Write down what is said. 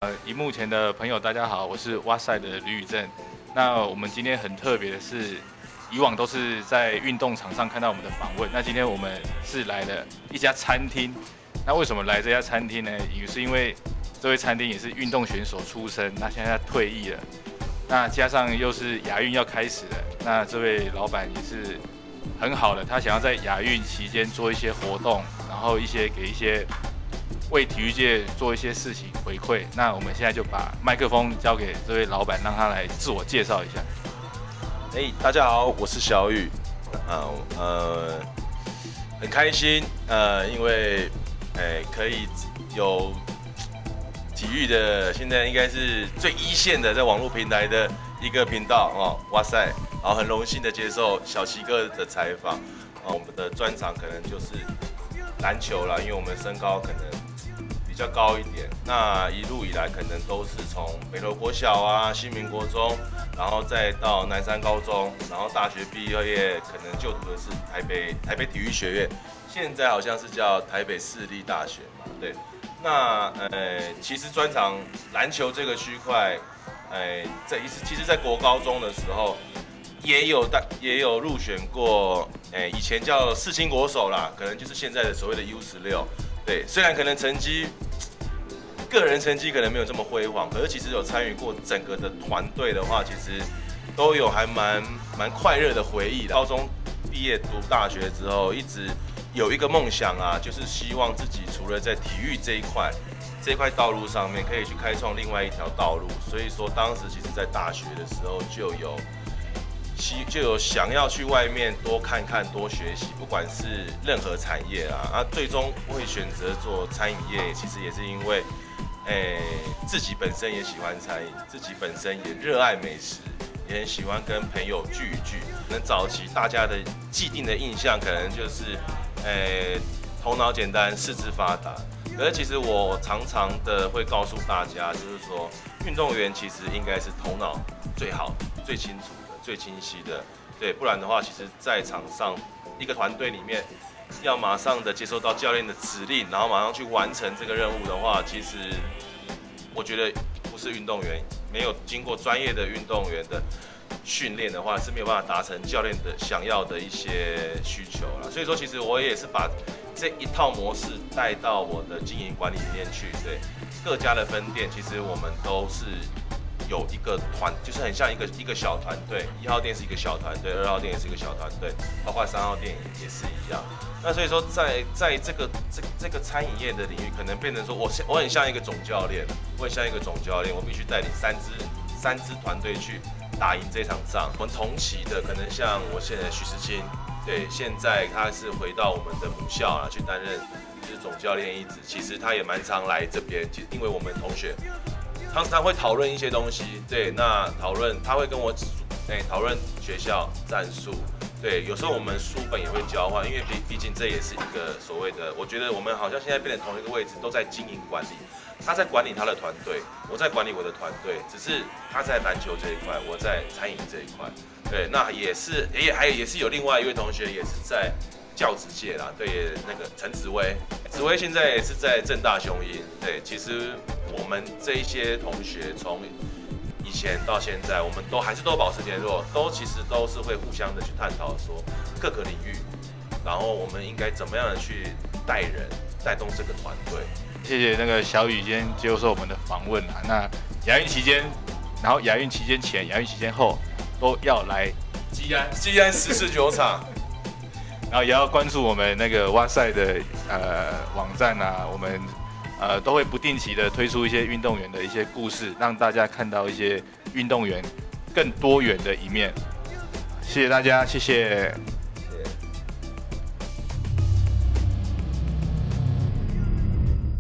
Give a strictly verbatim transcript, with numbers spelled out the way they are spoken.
呃，荧幕前的朋友，大家好，我是哇塞的吕宇正。那我们今天很特别的是，以往都是在运动场上看到我们的访问，那今天我们是来了一家餐厅。那为什么来这家餐厅呢？也是因为这位餐厅也是运动选手出身，那现在退役了。那加上又是亚运要开始了，那这位老板也是很好的，他想要在亚运期间做一些活动，然后一些给一些。为体育界做一些事情回馈，那我们现在就把麦克风交给这位老板，让他来自我介绍一下。 哎、欸，大家好，我是小雨，啊呃，很开心，呃，因为哎、欸、可以有体育的，现在应该是最一线的，在网络平台的一个频道哦，哇塞，然后很荣幸的接受小齐哥的采访，啊，我们的专长可能就是篮球啦，因为我们身高可能比较高一点，那一路以来可能都是从北投国小啊、新民国中，然后再到南山高中，然后大学毕业可能就读的是台北台北体育学院，现在好像是叫台北市立大学嘛，对。那呃，其实专长篮球这个区块，呃，在其实，在国高中的时候也有大也有入选过，呃，以前叫世青国手啦，可能就是现在的所谓的 U 十六。对，虽然可能成绩，个人成绩可能没有这么辉煌，可是其实有参与过整个的团队的话，其实都有还蛮蛮快乐的回忆的。高中毕业读大学之后，一直有一个梦想啊，就是希望自己除了在体育这一块这一块道路上面，可以去开创另外一条道路。所以说，当时其实在大学的时候就有。就有想要去外面多看看、多学习，不管是任何产业啊，啊，最终会选择做餐饮业，其实也是因为，诶、欸，自己本身也喜欢餐饮，自己本身也热爱美食，也很喜欢跟朋友聚一聚。可能早期大家的既定的印象，可能就是，诶、欸，头脑简单、四肢发达。可是其实我常常的会告诉大家，就是说，运动员其实应该是头脑最好、最清楚。最清晰的，对，不然的话，其实，在场上一个团队里面，要马上的接收到教练的指令，然后马上去完成这个任务的话，其实我觉得不是运动员，没有经过专业的运动员的训练的话，是没有办法达成教练的想要的一些需求啦。所以说，其实我也是把这一套模式带到我的经营管理里面去。对，各家的分店，其实我们都是。有一个团，就是很像一个一个小团队，一号店是一个小团队，二号店也是一个小团队，包括三号店也是一样。那所以说在，在在这个这这个餐饮业的领域，可能变成说我我很像一个总教练，我很像一个总教练，我必须带领三支三支团队去打赢这场仗。我们同期的可能像我现在许时清，对，现在他是回到我们的母校啊，去担任就是总教练一职。其实他也蛮常来这边，因为我们同学。常常会讨论一些东西，对，那讨论他会跟我，哎、欸，讨论学校战术，对，有时候我们书本也会交换，因为毕毕竟这也是一个所谓的，我觉得我们好像现在变成同一个位置，都在经营管理，他在管理他的团队，我在管理我的团队，只是他在篮球这一块，我在餐饮这一块，对，那也是也还也是有另外一位同学也是在教职界啦，对，那个陈紫薇，紫薇现在也是在政大雄鹰，对，其实。我们这一些同学从以前到现在，我们都还是都保持联络，都其实都是会互相的去探讨说各个领域，然后我们应该怎么样的去带人带动这个团队。 谢谢那个小雨今天接受我们的访问啊。那亚运期间，然后亚运期间前、亚运期间后都要来基安， 基安十四九场， 然后也要关注我们那个哇塞的呃网站啊，我们。呃，都会不定期的推出一些运动员的一些故事，让大家看到一些运动员更多元的一面。谢谢大家，谢谢。